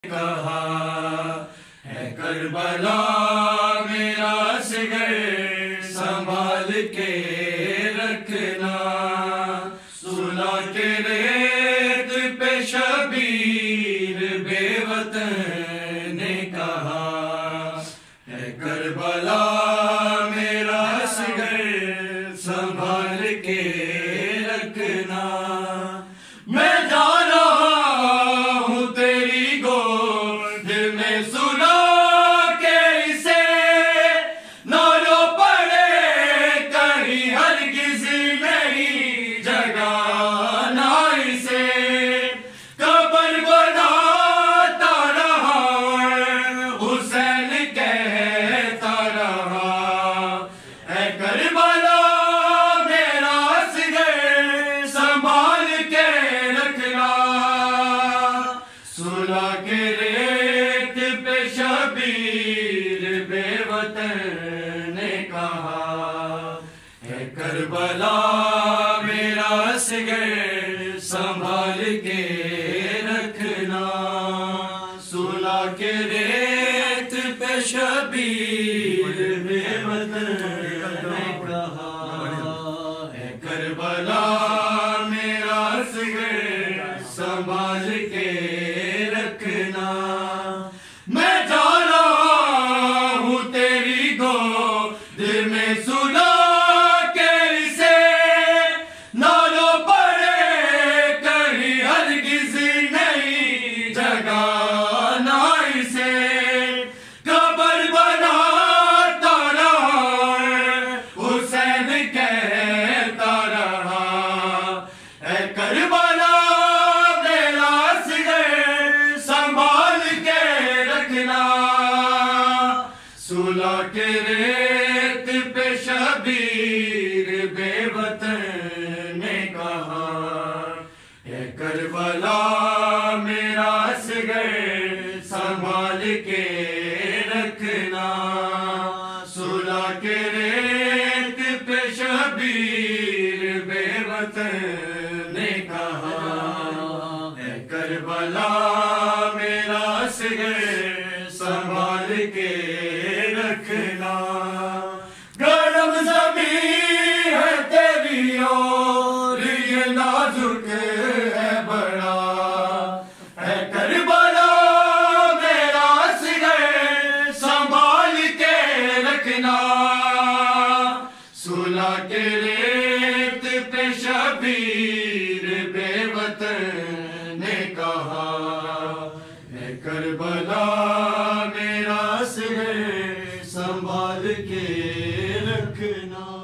कहा है करबला मेरा सिगर संभाल के रखना। सुला के रेत पे शबीर बेवतन ने कहा है करबला मेरा सिगर संभाल के रखना। मैं जा रहा हूँ तेरी गोद में सुला के इसे, ना रो पड़े कहीं हरगिज़ नहीं जगाना इसे। कब्र बनाता रहा हुसैन कहता रहा है करबला मेरा सिगर संभाल के रखना। सुला के रेत पे शबीर बेवतन ने कहा है करबला मेरा सिगर संभाल के रखना। सुला के रेत पे शबीर बेवतन ने कहा है करबला मेरा सिगर संभाल के रखना। मैं जा रहा हूँ तेरी गोद में सुला के इसे, ना रो पड़े कहीं हरगिज़ नहीं जगाना इसे। कब्र बनाता रहा हुसैन कहता रहा है करबला मेरा सिगर संभाल के रखना। सुला के रेत पे शबीर बेवतन ने कहा है करबला मेरा सिगर संभाल के रखना। सुला के रेत पे शबीर बेवतन ने कहा है करबला मेरा सिगर संभाल के रखना। गरम ज़मीं है तेरी और ये नाजुक है बड़ा है करबला मेरा सिगर संभाल के रखना। सुला के रेत पे शबीर बेवतन ने कहा है करबला मेरा सिगर संभाल के रखना।